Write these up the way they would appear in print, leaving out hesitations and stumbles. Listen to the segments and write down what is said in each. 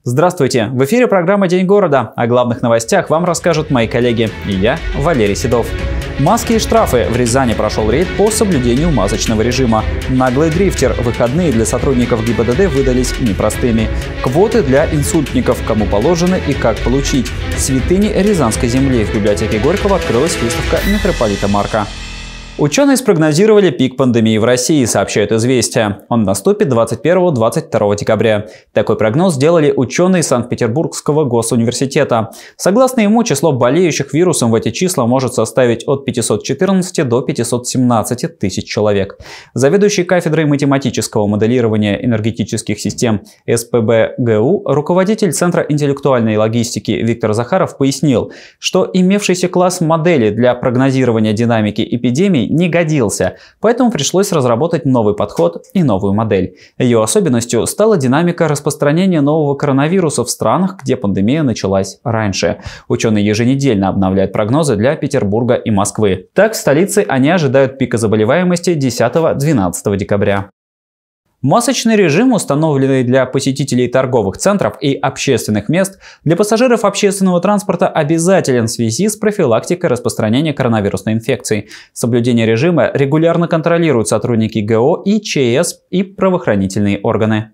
Здравствуйте! В эфире программа «День города». О главных новостях вам расскажут мои коллеги и я, Валерий Седов. Маски и штрафы. В Рязани прошел рейд по соблюдению масочного режима. Наглый дрифтер. Выходные для сотрудников ГИБДД выдались непростыми. Квоты для инсультников. Кому положены и как получить. Святыни Рязанской земли. В библиотеке Горького открылась выставка митрополита Марка. Ученые спрогнозировали пик пандемии в России, сообщают «Известия». Он наступит 21-22 декабря. Такой прогноз сделали ученые Санкт-Петербургского госуниверситета. Согласно ему, число болеющих вирусом в эти числа может составить от 514 до 517 тысяч человек. Заведующий кафедрой математического моделирования энергетических систем СПбГУ, руководитель Центра интеллектуальной логистики Виктор Захаров пояснил, что имевшийся класс модели для прогнозирования динамики эпидемии не годился, поэтому пришлось разработать новый подход и новую модель. Ее особенностью стала динамика распространения нового коронавируса в странах, где пандемия началась раньше. Ученые еженедельно обновляют прогнозы для Петербурга и Москвы. Так, в столице они ожидают пика заболеваемости 10-12 декабря. Масочный режим, установленный для посетителей торговых центров и общественных мест, для пассажиров общественного транспорта обязателен в связи с профилактикой распространения коронавирусной инфекции. Соблюдение режима регулярно контролируют сотрудники ГО и ЧС и правоохранительные органы.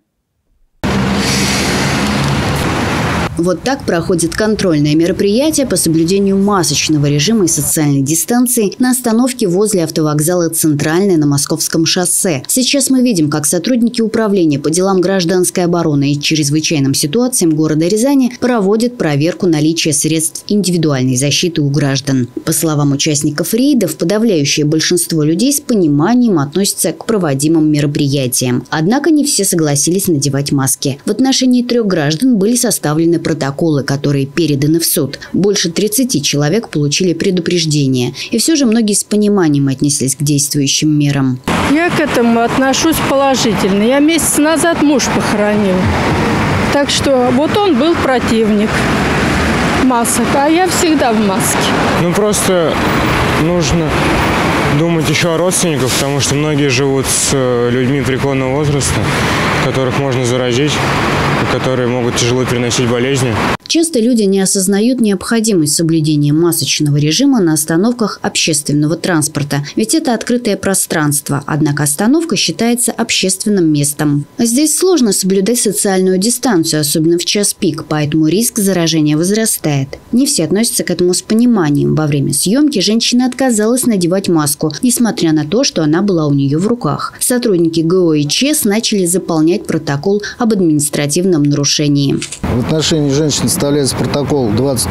Вот так проходит контрольное мероприятие по соблюдению масочного режима и социальной дистанции на остановке возле автовокзала «Центральный» на Московском шоссе. Сейчас мы видим, как сотрудники управления по делам гражданской обороны и чрезвычайным ситуациям города Рязани проводят проверку наличия средств индивидуальной защиты у граждан. По словам участников рейдов, подавляющее большинство людей с пониманием относятся к проводимым мероприятиям. Однако не все согласились надевать маски. В отношении 3 граждан были составлены протоколы, которые переданы в суд. Больше 30 человек получили предупреждение. И все же многие с пониманием отнеслись к действующим мерам. Я к этому отношусь положительно. Я месяц назад муж похоронил. Так что вот он был противник масок, а я всегда в маске. Просто нужно думать еще о родственниках, потому что многие живут с людьми преклонного возраста, которых можно заразить, которые могут тяжело переносить болезни. Часто люди не осознают необходимость соблюдения масочного режима на остановках общественного транспорта. Ведь это открытое пространство, однако остановка считается общественным местом. Здесь сложно соблюдать социальную дистанцию, особенно в час пик, поэтому риск заражения возрастает. Не все относятся к этому с пониманием. Во время съемки женщина отказалась надевать маску, несмотря на то, что она была у нее в руках. Сотрудники ГО и ЧС начали заполнять протокол об административном нарушении. В отношении женщины составляется протокол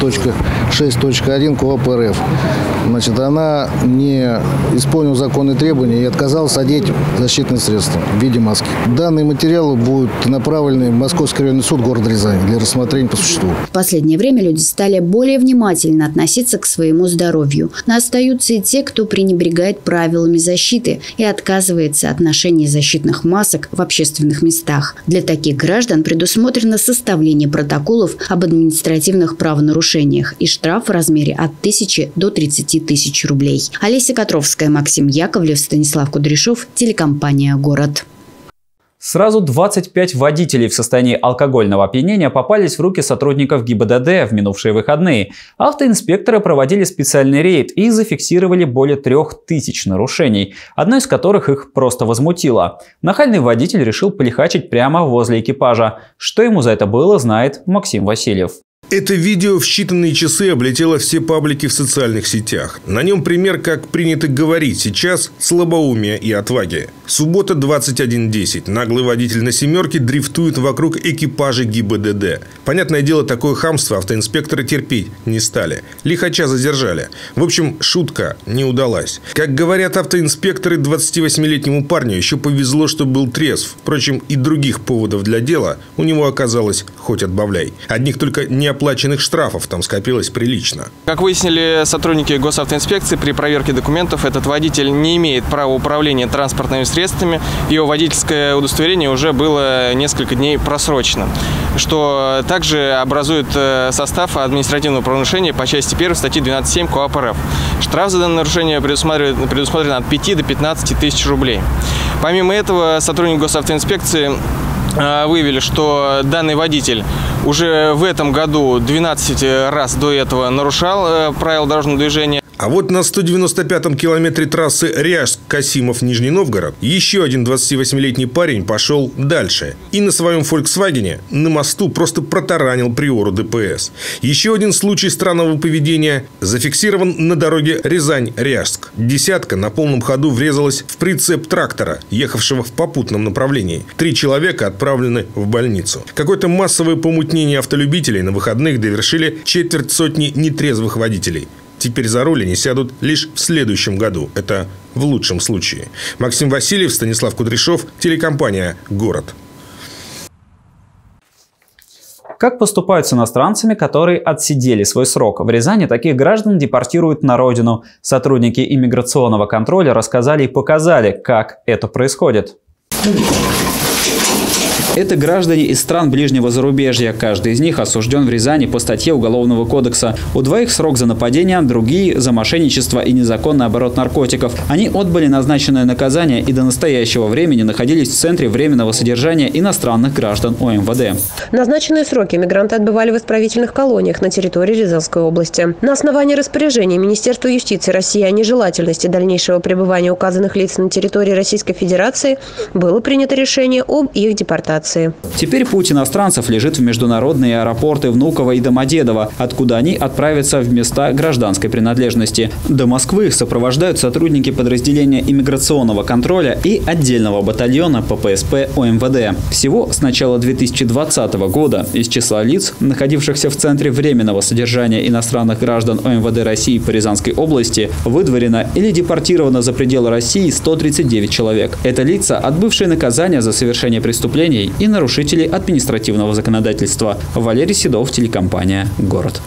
20.6.1 КОАП РФ. Она не исполнила законные требования и отказалась одеть защитные средства в виде маски. Данные материалы будут направлены в Московский районный суд города Рязани для рассмотрения по существу. В последнее время люди стали более внимательно относиться к своему здоровью. Но остаются и те, кто пренебрегает правилами защиты и отказывается от ношения защитных масок в общественных местах. Для таких граждан предусмотрено составление протоколов об административных правонарушениях и штраф в размере от 1000 до 30 тысяч рублей. Олеся Котровская, Максим Яковлев, Станислав Кудряшов, телекомпания «Город». Сразу 25 водителей в состоянии алкогольного опьянения попались в руки сотрудников ГИБДД в минувшие выходные. Автоинспекторы проводили специальный рейд и зафиксировали более 3000 нарушений, одно из которых их просто возмутило. Нахальный водитель решил полихачить прямо возле экипажа. Что ему за это было, знает Максим Васильев. Это видео в считанные часы облетело все паблики в социальных сетях. На нем пример, как принято говорить сейчас, слабоумия и отваги. Суббота, 21:10. Наглый водитель на «семерке» дрифтует вокруг экипажа ГИБДД. Понятное дело, такое хамство автоинспекторы терпеть не стали. Лихача задержали. В общем, шутка не удалась. Как говорят автоинспекторы, 28-летнему парню еще повезло, что был трезв. Впрочем, и других поводов для дела у него оказалось хоть отбавляй. Одних только неоплаченных штрафов там скопилось прилично. Как выяснили сотрудники госавтоинспекции, при проверке документов этот водитель не имеет права управления транспортными средствами. Его водительское удостоверение уже было несколько дней просрочено, что также образует состав административного правонарушения по части 1 статьи 12.7 КоАП РФ. Штраф за данное нарушение предусмотрен от 5 до 15 тысяч рублей. Помимо этого, сотрудник госавтоинспекции выявили, что данный водитель уже в этом году 12 раз до этого нарушал правила дорожного движения. А вот на 195-м километре трассы Ряжск-Касимов-Нижний Новгород еще один 28-летний парень пошел дальше. И на своем «Фольксвагене» на мосту просто протаранил приору ДПС. Еще один случай странного поведения зафиксирован на дороге Рязань-Ряжск. Десятка на полном ходу врезалась в прицеп трактора, ехавшего в попутном направлении. 3 человека отправлены в больницу. Какое-то массовое помутнение автолюбителей на выходных довершили 250 нетрезвых водителей. Теперь за руль они сядут лишь в следующем году. Это в лучшем случае. Максим Васильев, Станислав Кудряшов, телекомпания «Город». Как поступают с иностранцами, которые отсидели свой срок? В Рязани таких граждан депортируют на родину. Сотрудники иммиграционного контроля рассказали и показали, как это происходит. Это граждане из стран ближнего зарубежья. Каждый из них осужден в Рязани по статье Уголовного кодекса. У 2 срок за нападение, другие за мошенничество и незаконный оборот наркотиков. Они отбыли назначенное наказание и до настоящего времени находились в Центре временного содержания иностранных граждан ОМВД. Назначенные сроки мигранты отбывали в исправительных колониях на территории Рязанской области. На основании распоряжения Министерства юстиции России о нежелательности дальнейшего пребывания указанных лиц на территории Российской Федерации было принято решение об их депортации. Теперь путь иностранцев лежит в международные аэропорты Внуково и Домодедово, откуда они отправятся в места гражданской принадлежности. До Москвы их сопровождают сотрудники подразделения иммиграционного контроля и отдельного батальона ППСП ОМВД. Всего с начала 2020 года из числа лиц, находившихся в Центре временного содержания иностранных граждан ОМВД России по Рязанской области, выдворено или депортировано за пределы России 139 человек. Это лица, отбывшие наказание за совершение преступлений и нарушители административного законодательства. Валерий Седов, телекомпания «Город».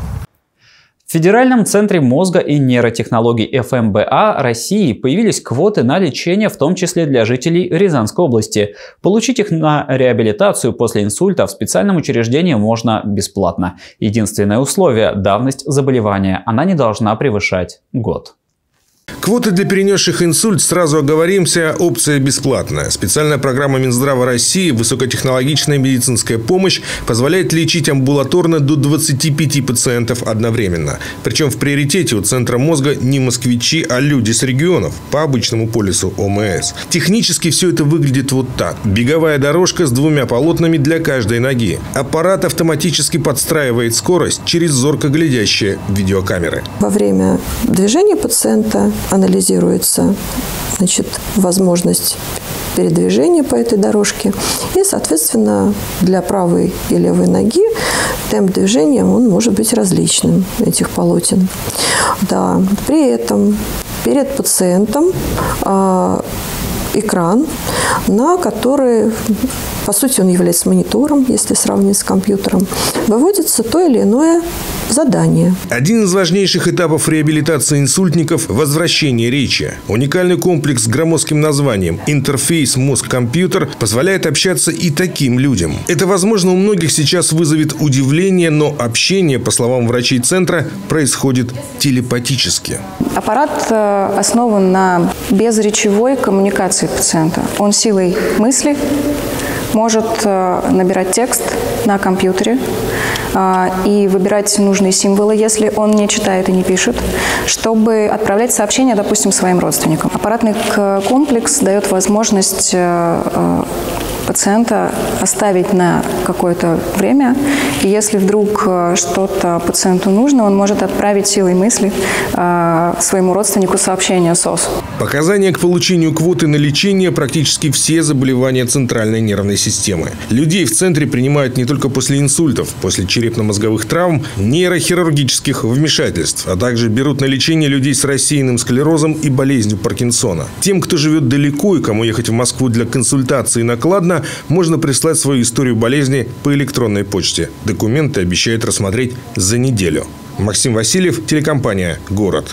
В Федеральном центре мозга и нейротехнологий ФМБА России появились квоты на лечение, в том числе для жителей Рязанской области. Получить их на реабилитацию после инсульта в специальном учреждении можно бесплатно. Единственное условие – давность заболевания. Она не должна превышать год. Квоты для перенесших инсульт, сразу оговоримся, опция бесплатная. Специальная программа Минздрава России «Высокотехнологичная медицинская помощь» позволяет лечить амбулаторно до 25 пациентов одновременно. Причем в приоритете у Центра мозга не москвичи, а люди с регионов по обычному полису ОМС. Технически все это выглядит вот так. Беговая дорожка с 2 полотнами для каждой ноги. Аппарат автоматически подстраивает скорость через зорко глядящие видеокамеры. Во время движения пациента анализируется, возможность передвижения по этой дорожке. И, соответственно, для правой и левой ноги темп движения он может быть различным, этих полотен. Да. При этом перед пациентом экран, на который, по сути, он является монитором, если сравнивать с компьютером, выводится то или иное задание. Один из важнейших этапов реабилитации инсультников – возвращение речи. Уникальный комплекс с громоздким названием «Интерфейс мозг-компьютер» позволяет общаться и таким людям. Это, возможно, у многих сейчас вызовет удивление, но общение, по словам врачей центра, происходит телепатически. Аппарат основан на безречевой коммуникации пациента. Он силой мысли может набирать текст на компьютере и выбирать нужные символы, если он не читает и не пишет, чтобы отправлять сообщения, допустим, своим родственникам. Аппаратный комплекс дает возможность пациента оставить на какое-то время, и если вдруг что-то пациенту нужно, он может отправить силой мысли своему родственнику сообщение СОС. Показания к получению квоты на лечение практически все заболевания центральной нервной системы. Людей в центре принимают не только после инсультов, после черепно-мозговых травм, нейрохирургических вмешательств, а также берут на лечение людей с рассеянным склерозом и болезнью Паркинсона. Тем, кто живет далеко и кому ехать в Москву для консультации накладно, можно прислать свою историю болезни по электронной почте. Документы обещают рассмотреть за неделю. Максим Васильев, телекомпания «Город».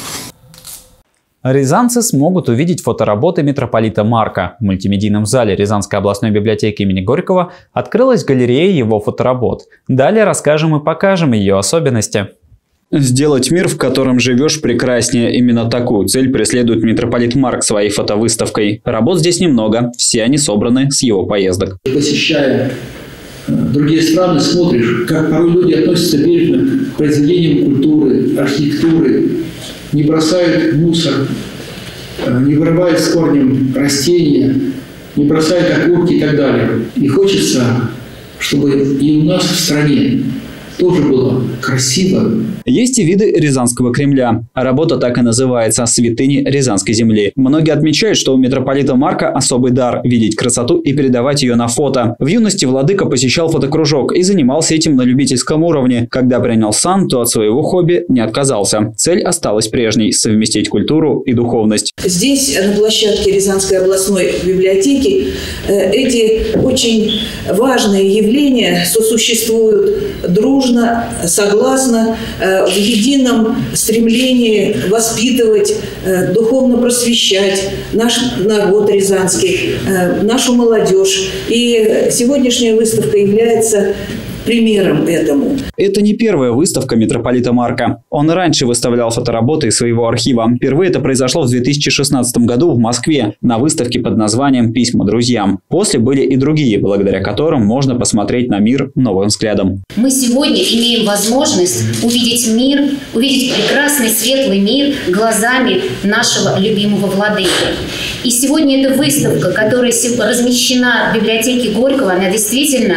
Рязанцы смогут увидеть фотоработы митрополита Марка. В мультимедийном зале Рязанской областной библиотеки имени Горького открылась галерея его фоторабот. Далее расскажем и покажем ее особенности. Сделать мир, в котором живешь, прекраснее. Именно такую цель преследует митрополит Марк своей фотовыставкой. Работ здесь немного, все они собраны с его поездок. Посещая другие страны, смотришь, как порой люди относятся бережно к произведениям культуры, архитектуры, не бросают мусор, не вырывают с корнем растения, не бросают окурки и так далее. И хочется, чтобы и у нас в стране тоже было красиво. Есть и виды Рязанского Кремля. Работа так и называется «Святыни Рязанской земли». Многие отмечают, что у митрополита Марка особый дар – видеть красоту и передавать ее на фото. В юности владыка посещал фотокружок и занимался этим на любительском уровне. Когда принял сан, то от своего хобби не отказался. Цель осталась прежней – совместить культуру и духовность. Здесь, на площадке Рязанской областной библиотеки, эти очень важные явления сосуществуют дружно, согласно, в едином стремлении воспитывать, духовно просвещать наш народ рязанский, нашу молодежь. И сегодняшняя выставка является примером этому. Это не первая выставка митрополита Марка. Он и раньше выставлял фотоработы из своего архива. Впервые это произошло в 2016 году в Москве на выставке под названием «Письма друзьям». После были и другие, благодаря которым можно посмотреть на мир новым взглядом. Мы сегодня имеем возможность увидеть мир, увидеть прекрасный светлый мир глазами нашего любимого владыки. И сегодня эта выставка, которая размещена в библиотеке Горького, она действительно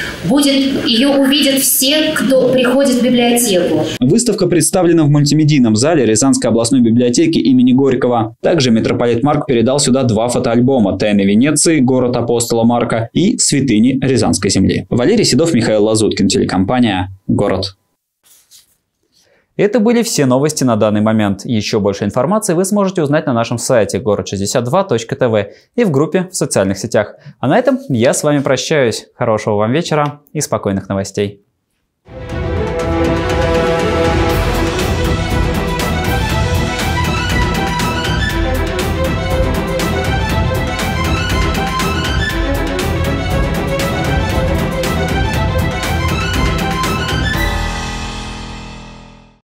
ее увидят все, кто приходит в библиотеку. Выставка представлена в мультимедийном зале Рязанской областной библиотеки имени Горького. Также митрополит Марк передал сюда 2 фотоальбома «Тайны Венеции», «Город апостола Марка» и «Святыни Рязанской земли». Валерий Седов, Михаил Лазуткин, телекомпания «Город». Это были все новости на данный момент. Еще больше информации вы сможете узнать на нашем сайте город62.тв и в группе в социальных сетях. А на этом я с вами прощаюсь. Хорошего вам вечера и спокойных новостей.